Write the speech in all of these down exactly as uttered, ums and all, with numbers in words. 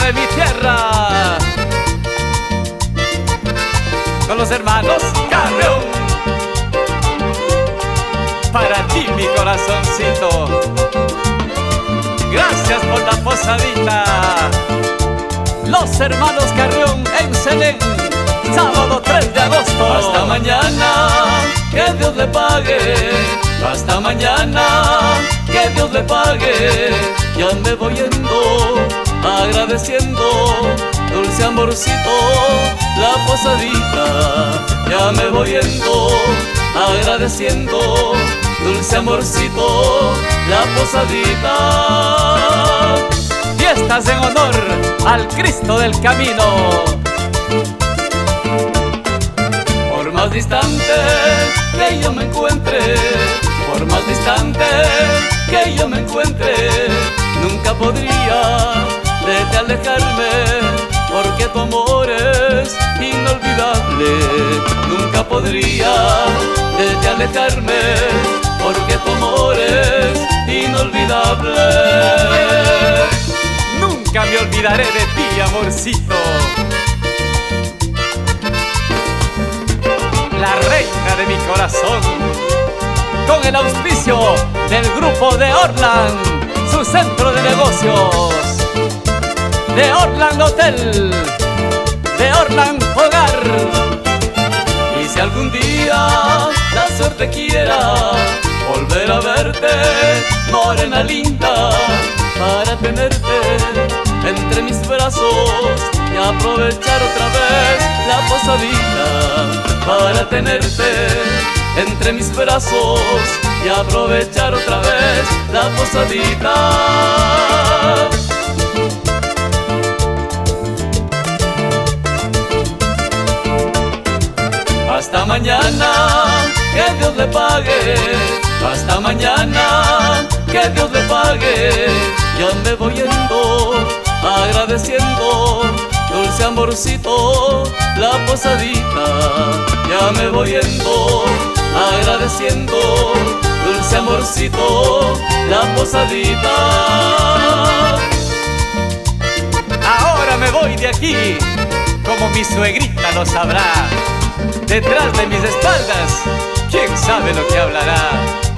de mi tierra, con los hermanos Carrión. Para ti, mi corazoncito, gracias por la posadita. Los hermanos Carrión en Selén, sábado tres de agosto. Hasta mañana, que Dios le pague. Hasta mañana, que Dios le pague. Ya me voy yendo, agradeciendo, dulce amorcito, la posadita. Ya me voy yendo, agradeciendo, dulce amorcito, la posadita. Fiestas en honor al Cristo del Camino. Por más distante que yo me encuentre, por más distante que yo me encuentre, nunca podría de ti alejarme, porque tu amor es inolvidable. Nunca podría de ti alejarme, porque tu amor es inolvidable. Nunca me olvidaré de ti, amorcito. La reina de mi corazón, con el auspicio del grupo de Orland, su centro de negocios, de Orland Hotel, de Orland Hogar. Y si algún día la suerte quiera volver a verte, morena linda, para tenerte entre mis brazos y aprovechar otra vez la posadita. Para tenerte entre mis brazos y aprovechar otra vez la posadita. Hasta mañana, que Dios le pague. Hasta mañana, que Dios le pague. Ya me voy yendo, agradeciendo, dulce amorcito, la posadita. Ya me voy yendo, agradeciendo, dulce amorcito, la posadita. Ahora me voy de aquí, como mi suegrita lo sabrá. Detrás de mis espaldas, quién sabe lo que hablará.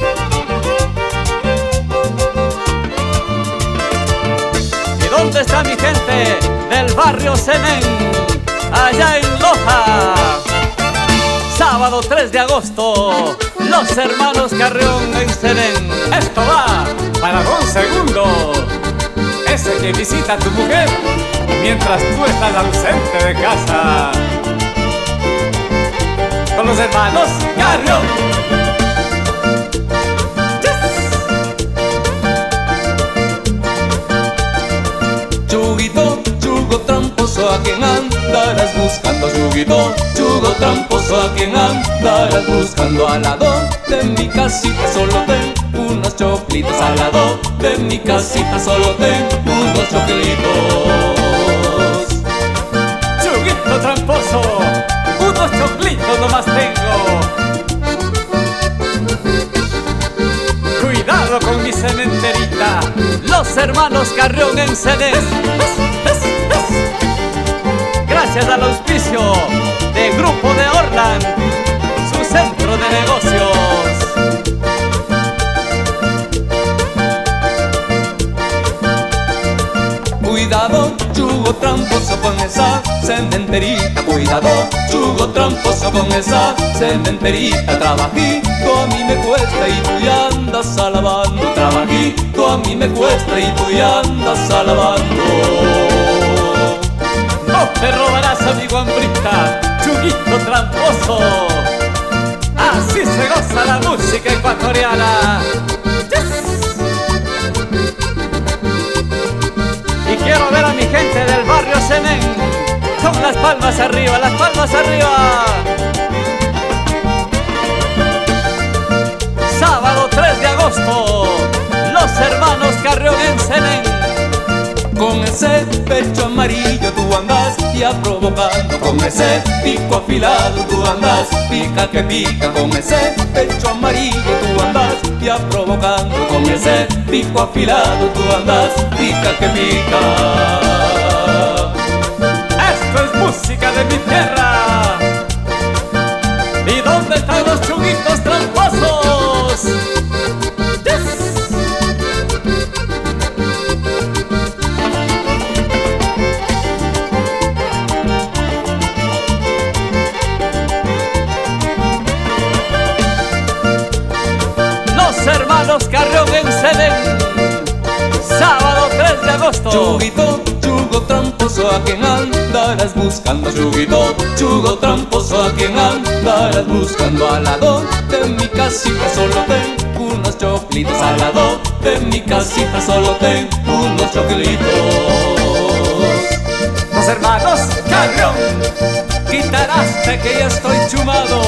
¿Y dónde está mi gente del barrio Selén? Allá en Loja. Sábado tres de agosto, los hermanos Carrión en Selén. Esto va para Don Segundo, ese que visita a tu mujer mientras tú estás ausente de casa. Con los hermanos Carrión. Chuguito, chugo tramposo, a quien andarás buscando. Chuguito, chugo tramposo, a quien andarás buscando. Al lado de mi casita solo tengo unos choclitos. Al lado de mi casita solo tengo unos choclitos. Chuguito tramposo, unos choclitos nomás tengo. Cuidado con mi cementerita, los hermanos Carrión en Selén. Gracias al auspicio de Grupo de Orland, su centro de negocios. Cuidado, chugo tramposo con esa cementerita. Cuidado, chugo tramposo con esa cementerita. Trabajito a mí me cuesta y tú ya andas alabando. Trabajito a mí me cuesta y tú ya andas alabando. No te robarás, amigo hambrita, chuguito tramposo. Así se goza la música ecuatoriana. Y quiero ver a mi gente del barrio Selén con las palmas arriba, las palmas arriba. Sábado tres de agosto, los hermanos Carrión en Selén. Con ese pecho amarillo tú andas ya provocando. Con ese pico afilado tú andas pica que pica. Con ese pecho amarillo tú andas ya provocando. Con ese pico afilado tú andas pica que pica. es música de mi tierra. ¿Y dónde están los chuguitos tramposos? Yes. Los hermanos Carrión en Sedén, sábado tres de agosto. Chuguito, chugo tramposo, ¿a quién andarás buscando? Chuguito, chugo tramposo, ¿a quién andarás buscando? Al lado de mi casita solo tengo unos choclitos. Al lado de mi casita solo tengo unos choclitos. Los hermanos Carrión, quitaraste que ya estoy chumado.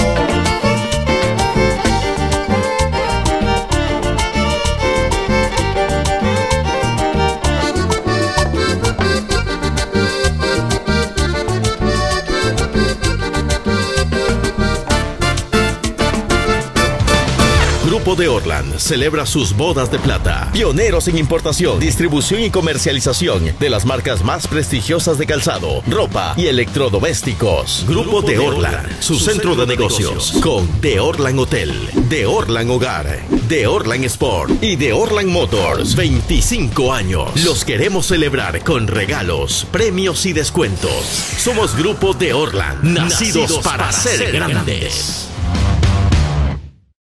Grupo de Orland celebra sus bodas de plata. Pioneros en importación, distribución y comercialización de las marcas más prestigiosas de calzado, ropa y electrodomésticos. Grupo de Orland, su centro de negocios, con The Orland Hotel, The Orland Hogar, The Orland Sport y The Orland Motors. veinticinco años. Los queremos celebrar con regalos, premios y descuentos. Somos Grupo de Orland, nacidos, nacidos para, para ser grandes. grandes.